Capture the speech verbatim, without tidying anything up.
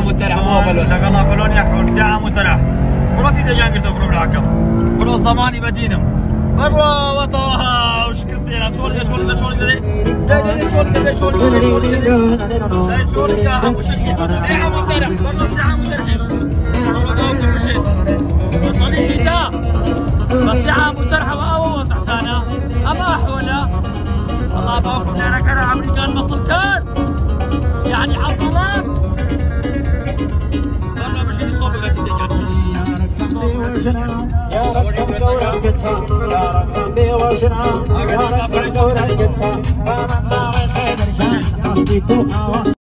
مترح مو بالون لك الله بالون يحكم ساعة مترح مراتي دجان قلت برو بالحكم برو الزماني بدينم برو وطوها وش كثيرة شغل شغل شغل كذي جاي جاي شغل كذي شغل كذي شغل كذي جاي شغل كذي أبو شريف ساعة مترح برو ساعة مترح برو دوم كل شيء طريقي دا بس ساعة مترحة وأول تحتانا أما أحوله الله باكم لنا كان أمريكان مصر كان يعني عضلات برا مشي الصوب اللي يا رب دور القصة يا رب بوجنا يا رب دور القصة فمن دار الخير شان